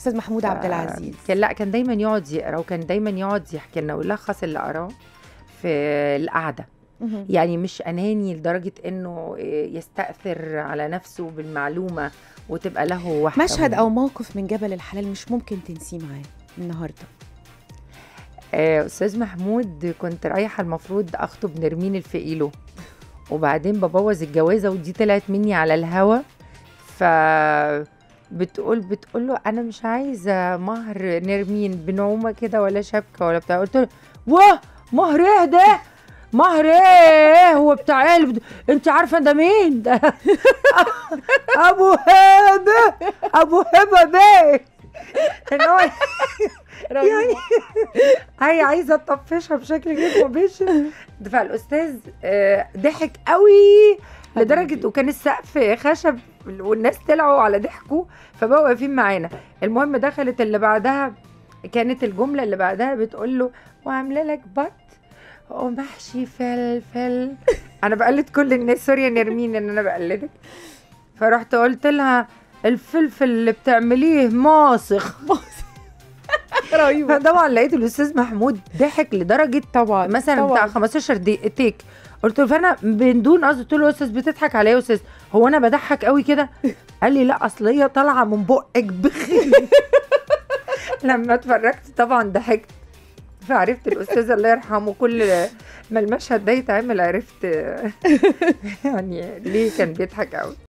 استاذ محمود عبد العزيز كان دايما يقعد يقرا، وكان دايما يقعد يحكي لنا ويلخص اللي قراه في القعده. يعني مش اناني لدرجه انه يستأثر على نفسه بالمعلومه وتبقى له وحده. مشهد او موقف من جبل الحلال مش ممكن تنسيه معاه النهارده؟ استاذ محمود كنت رايحه المفروض اخطب نرمين الفقيلو، وبعدين ببوظ الجوازه ودي طلعت مني على الهوا. ف بتقول له انا مش عايزه مهر نرمين بنعومه كده ولا شبكه ولا بتاع. قلت له واه مهر ايه ده؟ مهر ايه هو بتاع ايه؟ انت عارفه ده مين ده؟ ابو هبه، ابو هبه بيه. يعني هي عايزه تطفشها بشكل غير مباشر. فالاستاذ ضحك قوي لدرجه، وكان السقف خشب والناس طلعوا على ضحكه فبقوا واقفين معانا. المهم دخلت اللي بعدها، كانت الجمله اللي بعدها بتقول له وعامله لك بط ومحشي فلفل. انا بقلد كل الناس، سوري يا نرمين ان انا بقلدك. فرحت قلت لها الفلفل اللي بتعمليه ماسخ. رهيبه. فطبعا لقيت الاستاذ محمود ضحك لدرجه طبعا مثلا بتاع 15 دقيقه تيك. قلت له، فانا بدون قصد قلت له يا استاذ بتضحك عليا يا استاذ، هو انا بضحك قوي كده؟ قال لي لا اصل هي طالعه من بقك بخير. لما اتفرجت طبعا ضحكت، فعرفت الاستاذ الله يرحمه كل ما المشهد ده يتعمل عرفت يعني ليه كان بيضحك قوي.